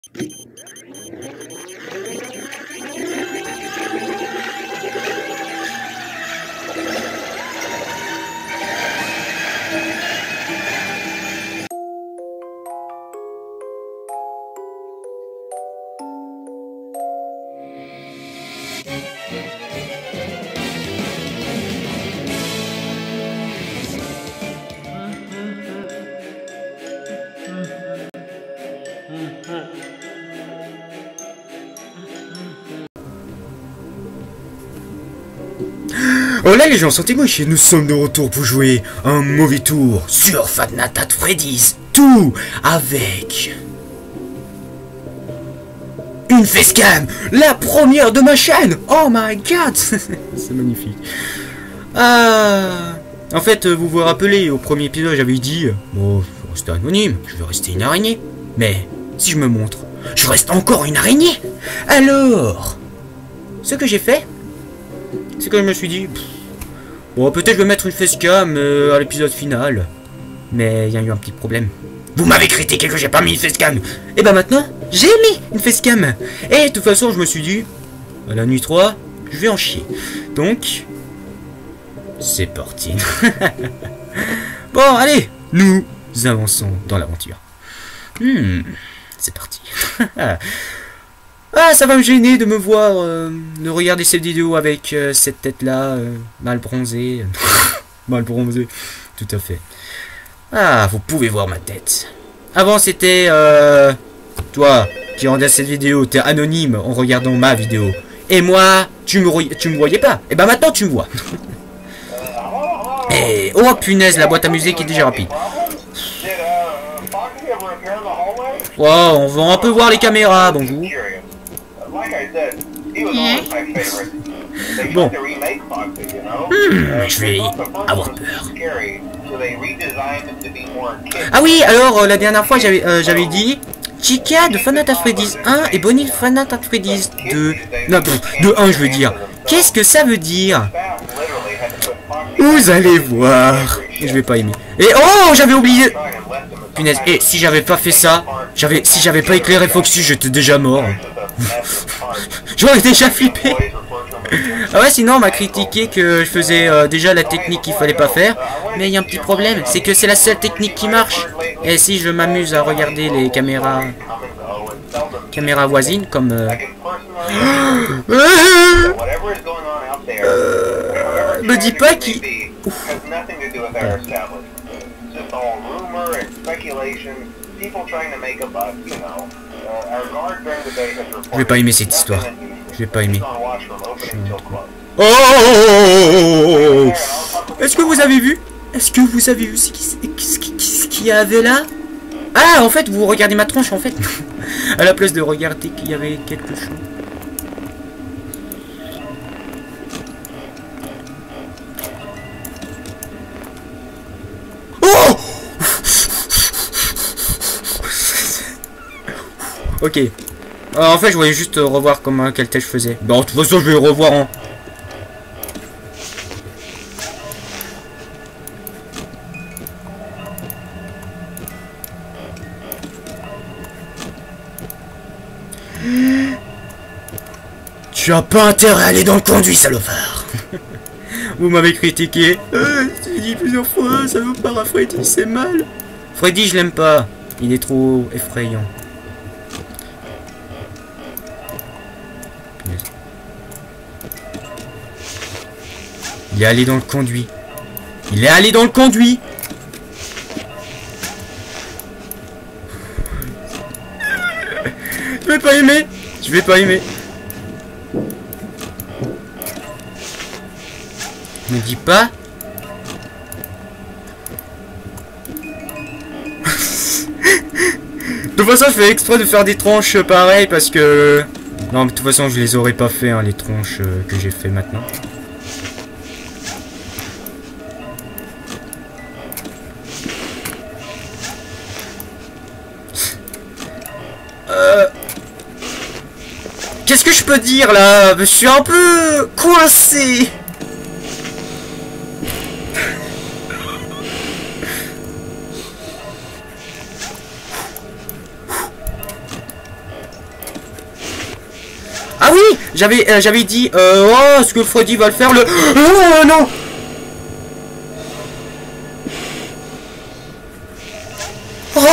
Hola les gens, sentez-moi ici, nous sommes de retour pour jouer un mauvais tour sur Five Nights at Freddy's 2 avec une facecam, la première de ma chaîne. Oh my god, c'est magnifique. En fait, vous vous rappelez, au premier épisode, j'avais dit, bon, je vais rester anonyme, je vais rester une araignée. Mais si je me montre, je reste encore une araignée. Alors, ce que j'ai fait, c'est que je me suis dit, bon, peut-être je vais mettre une facecam à l'épisode final. Mais il y a eu un petit problème. Vous m'avez critiqué que j'ai pas mis une facecam. Et ben maintenant, j'ai mis une facecam. Et de toute façon, je me suis dit, à la nuit 3, je vais en chier. Donc, c'est parti. Bon, allez, nous avançons dans l'aventure. C'est parti. Ah, ça va me gêner de me voir, de regarder cette vidéo avec cette tête-là, mal bronzée. Mal bronzée, tout à fait. Ah, vous pouvez voir ma tête. Avant, c'était, toi, qui regardais cette vidéo, t'es anonyme en regardant ma vidéo. Et moi, tu me voyais pas. Et ben maintenant, tu me vois. Et, oh punaise, la boîte à musique est déjà rapide. Wow, on va un peu voir les caméras, bonjour. Bon. Je vais avoir peur. Ah oui, alors la dernière fois j'avais dit Chica de Five Nights at Freddy's 1 et Bonnie de Five Nights at Freddy's 2. Non, de 1 je veux dire. Qu'est-ce que ça veut dire? Vous allez voir. Je vais pas aimer. Et oh, j'avais oublié. Punaise, et si j'avais pas fait ça, si j'avais pas éclairé Foxy, j'étais déjà mort. J'aurais déjà flippé. Ah ouais, sinon on m'a critiqué que je faisais déjà la technique qu'il fallait pas faire. Mais il y a un petit problème, c'est que c'est la seule technique qui marche. Et si je m'amuse à regarder les caméras voisines comme me dis pas qui. Je vais pas aimer cette histoire. Je vais pas aimer. Oh, est-ce que vous avez vu? Est-ce que vous avez vu ce qu'il y avait là? Ah, en fait, vous regardez ma tronche, en fait. À la place de regarder qu'il y avait quelque chose. Oh! Ok. En fait, je voulais juste revoir comment quelle tête je faisais. Bon, de toute façon, je vais le revoir en... Tu as pas intérêt à aller dans le conduit, salopard. Vous m'avez critiqué. J'ai dit plusieurs fois, ça veut pas à Freddy, c'est mal. Freddy, je l'aime pas. Il est trop effrayant. Il est allé dans le conduit. Il est allé dans le conduit. Je vais pas aimer. Je vais pas aimer. Me dis pas. De toute façon, je fais exprès de faire des tronches pareilles parce que... Non, mais de toute façon, je les aurais pas fait, hein, les tronches que j'ai fait maintenant. Qu'est-ce que je peux dire là? Je suis un peu coincé. Ah oui, j'avais dit, oh, est-ce que Freddy va le faire le... Oh non. Oh.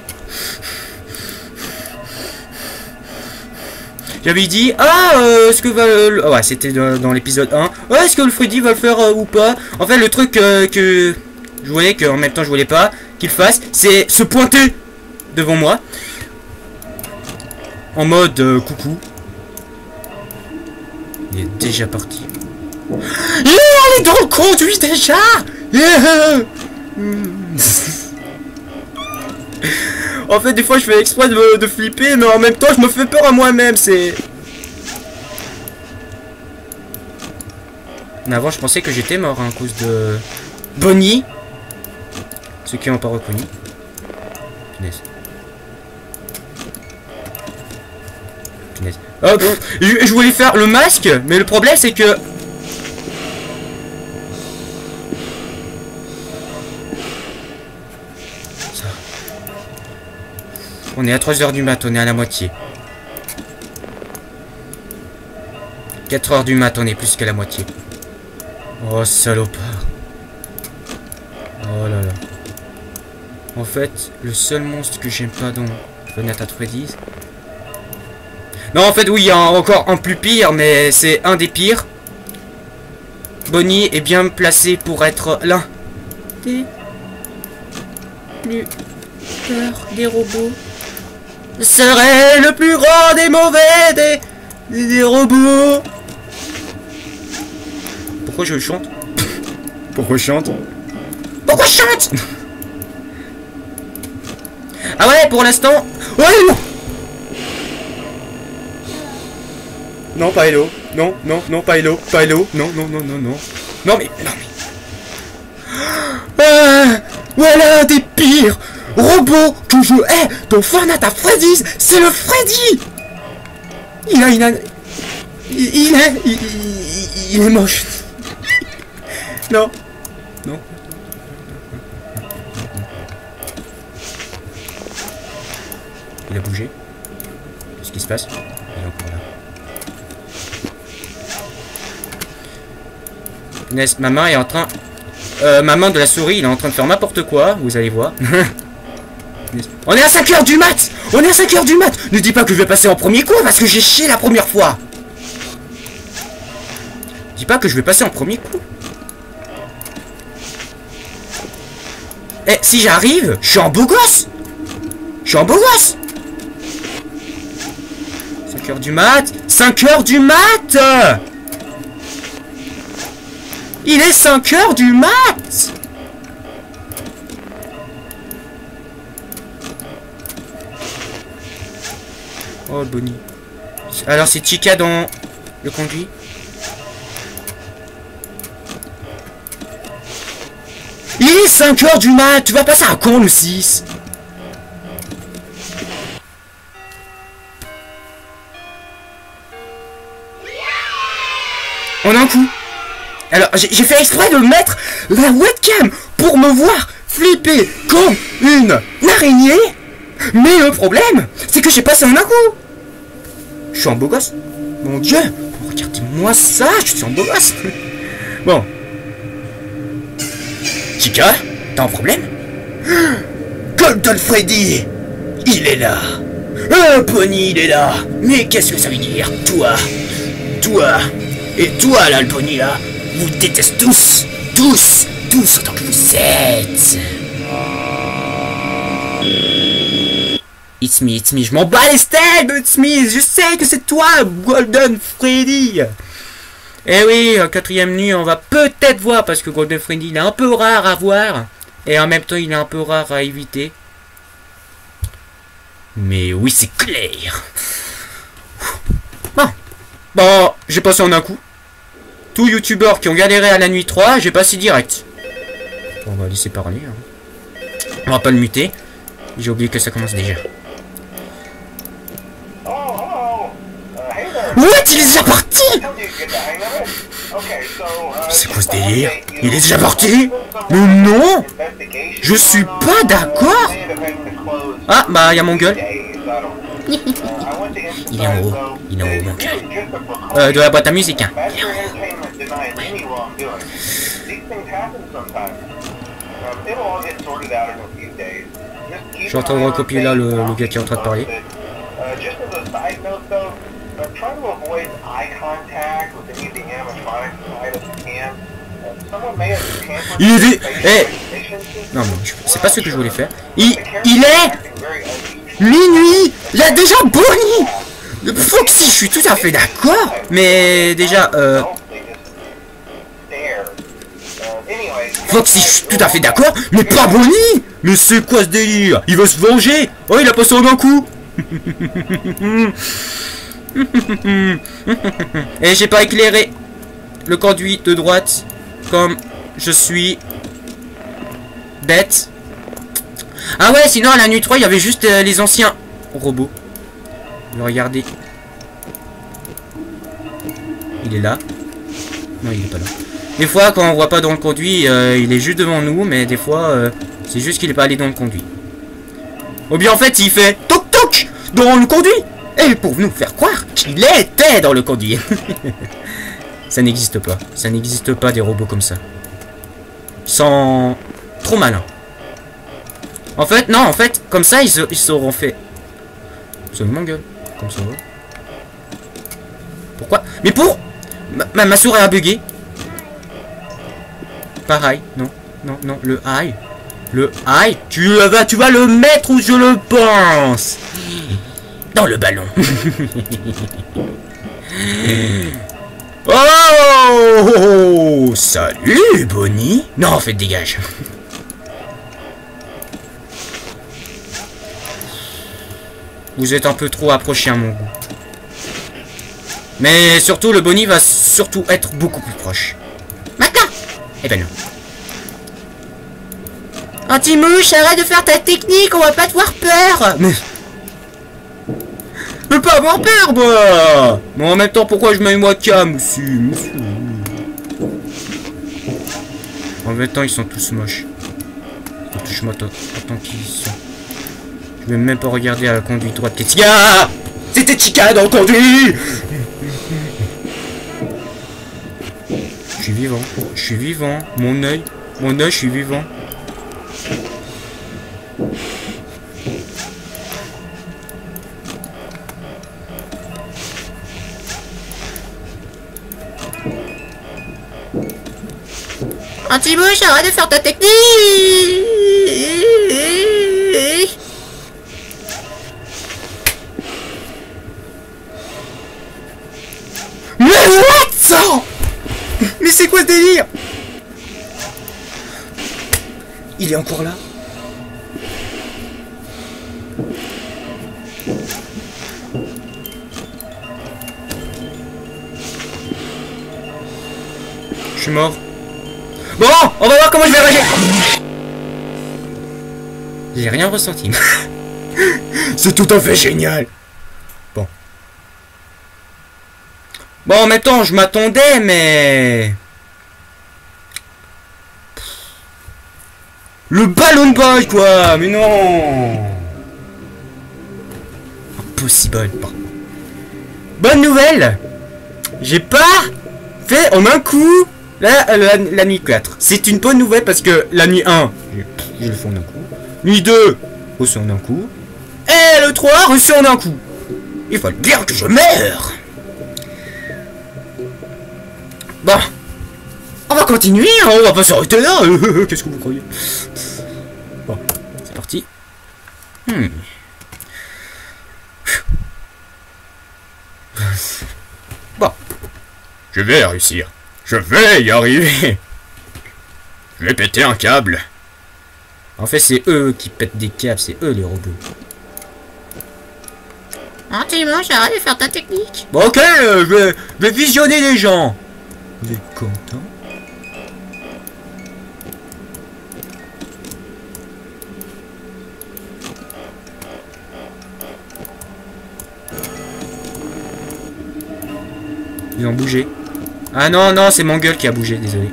J'avais dit, est-ce que va... ouais, c'était dans l'épisode 1. Est-ce que le Freddy va le faire ou pas? En fait, le truc que je voulais, qu'en même temps je voulais pas qu'il fasse, c'est se pointer devant moi. En mode coucou. Il est déjà parti. Il est dans le conduit déjà. En fait, des fois, je fais exprès de flipper, mais en même temps, je me fais peur à moi-même. C'est... Mais avant, je pensais que j'étais mort hein, à cause de Bonnie. Ceux qui n'ont pas reconnu. Punaise. Punaise. Oh, je voulais faire le masque, mais le problème, c'est que... On est à 3 h du mat, on est à la moitié. 4 h du mat, on est plus qu'à la moitié. Oh, salopard. Oh là là. En fait, le seul monstre que j'aime pas dans Five Nights at Freddy's... Non, en fait, oui, il y a encore un plus pire, mais c'est un des pires. Bonnie est bien placé pour être l'un des plus peurs des robots. Serait le plus grand des mauvais des robots. Pourquoi je chante? Pourquoi je chante? Pourquoi je chante? Ah ouais, pour l'instant... Ouais, non. Non, pas Hello. Non, non, non, pas Hello. Pas Hello. Non, non, non, non, non. Non, mais... Non, mais... Ah, voilà des pires robot que je hais dans Five Nights at Freddy's, c'est le Freddy. Il est moche. Non. Non. Il a bougé. Qu'est-ce qui se passe? Il est encore là. Ma main est en train... ma main de la souris, il est en train de faire n'importe quoi, vous allez voir. On est à 5 h du mat. On est à 5 h du mat. Ne dis pas que je vais passer en premier coup parce que j'ai chié la première fois. Dis pas que je vais passer en premier coup. Eh, si j'arrive, je suis en beau gosse. Je suis en beau gosse. 5 h du mat. 5 h du mat. Il est 5 h du mat. Oh, Bonnie. Alors, c'est Chica dans le conduit. Il est 5 h du mat. Tu vas passer à quand, le 6? On a un coup. Alors, j'ai fait exprès de mettre la webcam pour me voir flipper comme une araignée. Mais le problème, c'est que j'ai passé un coup. Je suis un beau gosse. Mon Dieu. Regardez-moi ça. Je suis un beau gosse. Bon. Chica, t'as un problème? Golden Freddy, il est là. Pony, il est là. Mais qu'est-ce que ça veut dire? Toi. Et toi, là, le Pony, là. Vous détestez tous autant que vous êtes. It's me, je m'en bats les steaks, it's me, je sais que c'est toi, Golden Freddy. Eh oui, 4e nuit, on va peut-être voir, parce que Golden Freddy, il est un peu rare à voir, et en même temps, il est un peu rare à éviter. Mais oui, c'est clair. Bon, j'ai passé en un coup. Tous youtubeurs qui ont galéré à la nuit 3, j'ai passé direct. Bon, on va laisser parler. Hein. On va pas le muter. J'ai oublié que ça commence déjà. What? Il est déjà parti? C'est quoi ce délire? Il est déjà parti? Mais non! Je suis pas d'accord! Ah, bah, il y a mon gueule. Il est en haut. Il est en haut, mon cœur. De la boîte à musique, hein. Il est en haut. Je suis en train de recopier là le gars qui est en train de parler. Il est... Eh non mais c'est pas ce que je voulais faire. Il est... Minuit. Il y a déjà Bonnie. Foxy, je suis tout à fait d'accord. Mais déjà... Foxy, je suis tout à fait d'accord. Mais pas Bonnie. Mais c'est quoi ce délire? Il veut se venger. Oh, il a passé en un coup. Et j'ai pas éclairé le conduit de droite comme je suis bête. Ah ouais, sinon à la nuit 3 il y avait juste les anciens robots. Regardez. Il est là. Non, il est pas là. Des fois quand on voit pas dans le conduit, il est juste devant nous, mais des fois c'est juste qu'il est pas allé dans le conduit. Ou bien en fait il fait toc toc dans le conduit. Et pour nous faire croire qu'il était dans le conduit. Ça n'existe pas. Ça n'existe pas des robots comme ça. Sans... Trop malin. En fait, non, en fait, comme ça, ils seront fait. C'est mon gueule. Comme ça. Pourquoi? Mais pour... Ma souris a bugué. Pareil. Non, non, non. Le high. Le high. Tu vas le mettre où je le pense. Dans le ballon. Oh, salut Bonnie. Non, en fait, dégage. Vous êtes un peu trop approché à mon goût. Mais surtout, le Bonnie va surtout être beaucoup plus proche. Maintenant. Eh ben non. Anti-mouche, arrête de faire ta technique, on va pas te voir peur. Mais... Je peux pas avoir peur, moi. Mais en même temps, pourquoi je mets une webcam aussi? En même temps, ils sont tous moches. Touche-moi tant qu'ils sont. Je vais même pas regarder à la conduite droite. Chica! C'était Chica dans le conduit! Je suis vivant. Je suis vivant. Mon œil, je suis vivant. Anti-mouche, arrête de faire ta technique. Mais what ça? Mais c'est quoi ce délire? Il est encore là? Je suis mort. Bon, on va voir comment je vais réagir. J'ai rien ressenti. C'est tout à fait génial. Bon. Bon, en même temps, je m'attendais, mais... Le ballon de balle, quoi. Mais non. Impossible. Bonne nouvelle. J'ai pas fait en un coup... La nuit 4. C'est une bonne nouvelle parce que la nuit 1, je le fais en un coup. Nuit 2, reçu en un coup. Et le 3, reçu en un coup. Il faut bien que je meure. Bon. On va continuer, hein, on va pas s'arrêter là. Qu'est-ce que vous croyez? Bon, c'est parti. Bon. Je vais réussir. Je vais y arriver. Je vais péter un câble. En fait, c'est eux qui pètent des câbles, c'est eux les robots. Anti-mouche, arrête de faire ta technique. Bon, ok, je vais visionner les gens. Vous êtes contents? Ils ont bougé. Ah non, non, c'est mon gueule qui a bougé, désolé.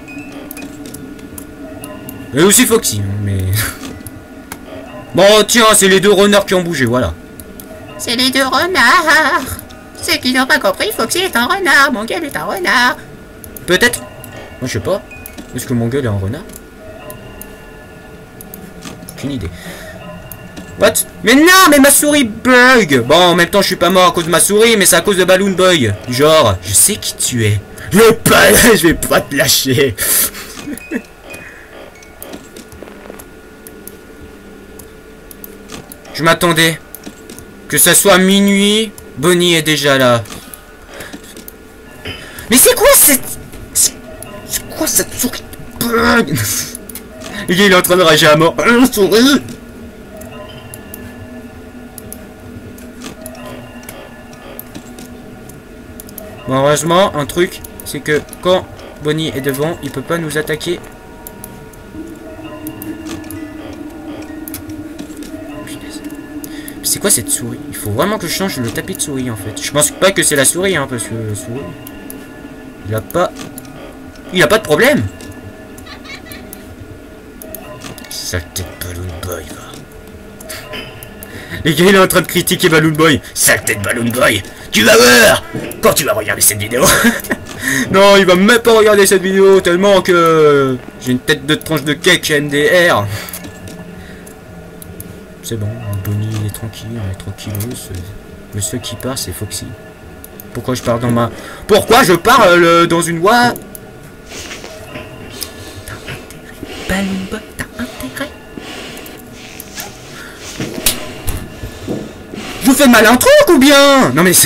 Et aussi Foxy, mais... Bon, tiens, c'est les deux renards qui ont bougé, voilà. C'est les deux renards. Ceux qui n'ont pas compris, Foxy est un renard, Mongol est un renard. Peut-être. Moi, je sais pas. Est-ce que Mongol est un renard? Aucune idée. What? Mais non, mais ma souris bug. Bon, en même temps, je suis pas mort à cause de ma souris, mais c'est à cause de Balloon Boy. Genre, je sais qui tu es. Je vais pas te lâcher. Je m'attendais. Que ça soit minuit, Bonnie est déjà là. Mais c'est quoi cette... C'est quoi cette souris bug? Il est en train de rager à mort. Souris. Bon, heureusement, un truc, c'est que quand Bonnie est devant, il peut pas nous attaquer. C'est quoi cette souris? Il faut vraiment que je change le tapis de souris en fait. Je pense pas que c'est la souris, hein, parce que la souris... Il a pas de problème. Saleté de Balloon Boy, va. Les gars, il est en train de critiquer Balloon Boy. Saleté de Balloon Boy. Tu vas voir quand tu vas regarder cette vidéo. Non, il va même pas regarder cette vidéo tellement que j'ai une tête de tranche de cake NDR. C'est bon, Bonnie il est tranquille, on est tranquilleux. Le seul qui part, c'est Foxy. Pourquoi je pars dans ma... Pourquoi je parle dans une voie? T'as intérêt, Balloon Boy, t'as intérêt. Je vous fais mal un truc ou bien? Non mais c'est...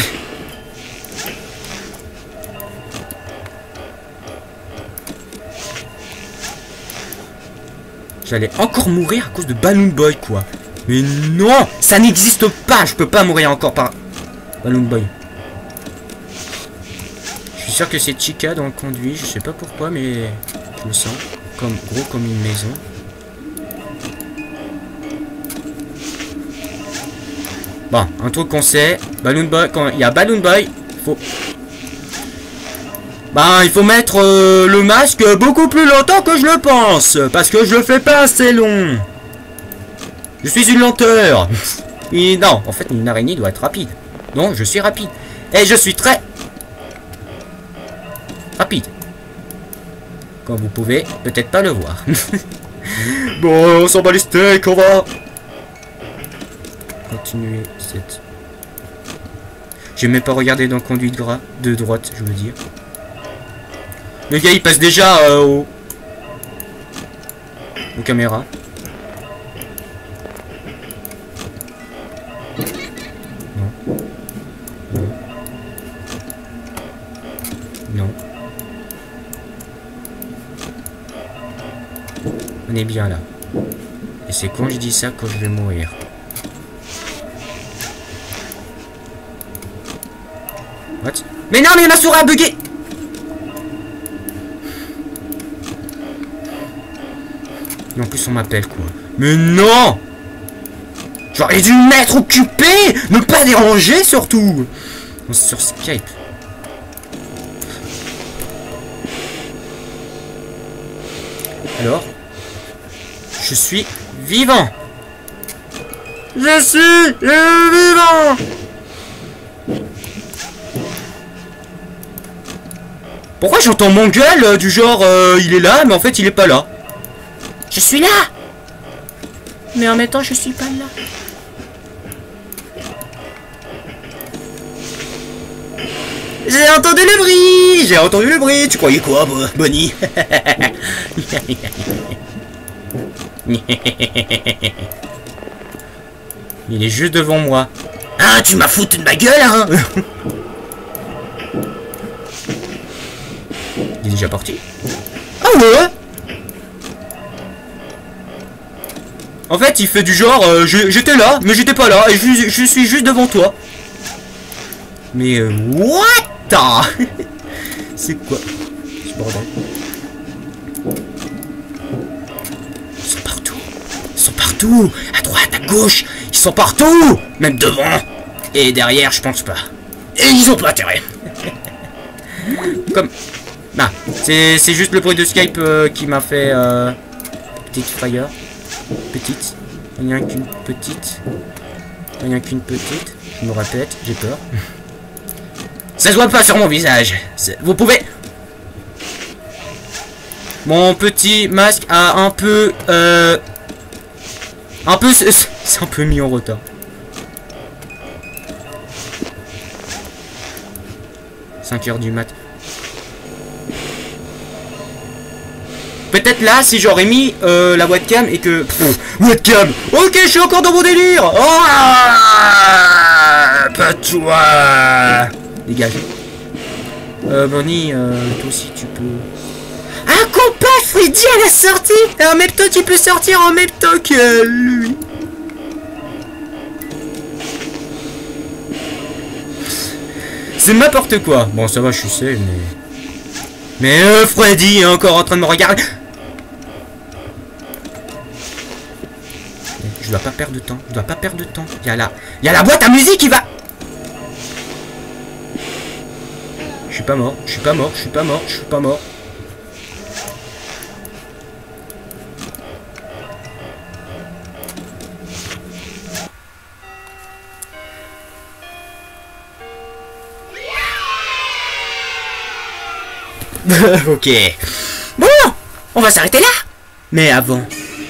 J'allais encore mourir à cause de Balloon Boy, quoi. Mais non, ça n'existe pas. Je peux pas mourir encore par Balloon Boy. Je suis sûr que c'est Chica dans le conduit. Je sais pas pourquoi, mais je le sens comme gros comme une maison. Bon, un truc qu'on sait, Balloon Boy, quand il y a Balloon Boy, faut... Ben, il faut mettre le masque beaucoup plus longtemps que je le pense. Parce que je le fais pas assez long. Je suis une lenteur. Et non, en fait, une araignée doit être rapide. Non, je suis rapide. Et je suis très... rapide. Comme vous pouvez peut-être pas le voir. Bon, on s'en bat les steaks, on va... continuer cette... J'ai même pas regardé dans le conduit de droite, je veux dire. Le gars il passe déjà aux caméras. Non. Non. Non. On est bien là. Et c'est quand je dis ça quand je vais mourir. What? Mais non, mais ma souris a bugué! Et en plus on m'appelle quoi. Mais non! J'aurais dû me mettre occupé! Ne pas déranger surtout! Sur Skype. Alors? Je suis vivant! Je suis vivant! Pourquoi j'entends mon gueule du genre il est là mais en fait il est pas là? Je suis là! Mais en même temps je suis pas là. J'ai entendu le bruit! J'ai entendu le bruit! Tu croyais quoi, Bonnie? Il est juste devant moi. Ah, tu m'as foutu de ma gueule, hein? Il est déjà parti? Ah ouais? En fait, il fait du genre, j'étais là, mais j'étais pas là, et je suis juste devant toi. Mais what? C'est quoi ce bordel? Ils sont partout. Ils sont partout. À droite, à gauche. Ils sont partout. Même devant. Et derrière, je pense pas. Et ils ont pas intérêt. Comme... Ah, c'est juste le bruit de Skype qui m'a fait petite frayeur. Petite. Il n'y a qu'une petite. Il n'y a qu'une petite. Je me répète, j'ai peur. Ça se voit pas sur mon visage. Vous pouvez... Mon petit masque a un peu... c'est un peu mis en retard. 5 heures du mat. Peut-être là, si j'aurais mis la webcam et que... webcam. Ok, je suis encore dans mon délire. Oh, pas toi. Dégage. Bonnie, toi aussi tu peux... Un compas Freddy à la sortie. Et en même temps, tu peux sortir en même temps que lui. C'est n'importe quoi. Bon, ça va, je suis seul, mais Freddy est encore en train de me regarder. Je dois pas perdre de temps. Je dois pas perdre de temps. Il y a la boîte à musique qui va... Je suis pas mort. Je suis pas mort. Je suis pas mort. Je suis pas mort. Ok. Bon, on va s'arrêter là. Mais avant...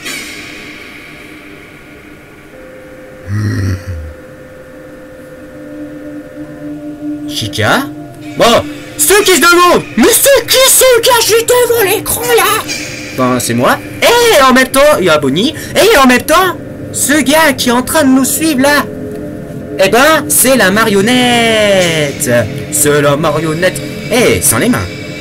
Chica? Bon, ceux qui se demandent, mais c'est qui ce gars juste devant l'écran là? Ben, c'est moi. Et en même temps, il y a Bonnie. Et en même temps, ce gars qui est en train de nous suivre là, eh ben, c'est la marionnette. C'est la marionnette. Eh, sans les mains.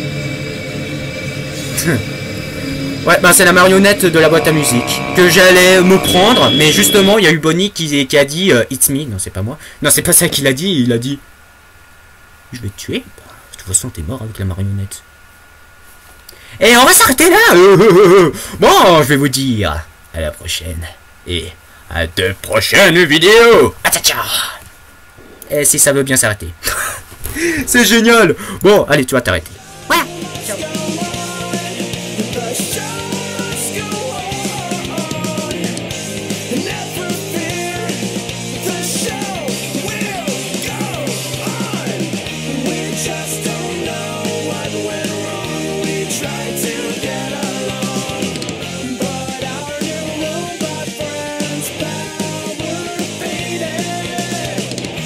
Ouais, ben c'est la marionnette de la boîte à musique que j'allais me prendre, mais justement, il y a eu Bonnie qui a dit It's me. Non, c'est pas moi. Non, c'est pas ça qu'il a dit. Il a dit je vais te tuer. Bah, de toute façon, t'es mort avec la marionnette. Et on va s'arrêter là. Bon, je vais vous dire à la prochaine. Et à de prochaines vidéos. Ciao. Et si ça veut bien s'arrêter. C'est génial. Bon, allez, tu vas t'arrêter. Voilà. Ciao.